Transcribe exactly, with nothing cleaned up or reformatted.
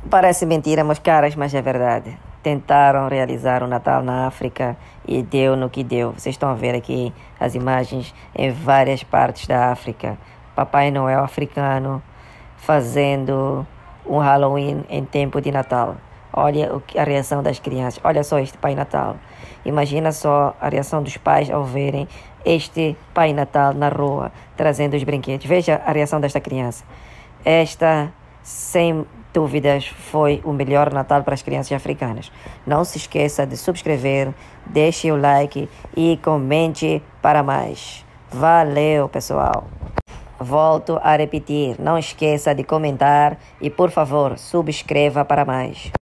Parece mentira, meus caras, mas é verdade. Tentaram realizar o Natal na África e deu no que deu. Vocês estão a ver aqui as imagens em várias partes da África. Papai Noel africano fazendo um Halloween em tempo de Natal. Olha a reação das crianças. Olha só este Pai Natal. Imagina só a reação dos pais ao verem este Pai Natal na rua trazendo os brinquedos. Veja a reação desta criança. Esta, sem dúvidas, foi o melhor Natal para as crianças africanas. Não se esqueça de subscrever, deixe o like e comente para mais. Valeu, pessoal! Volto a repetir, não esqueça de comentar e, por favor, subscreva para mais.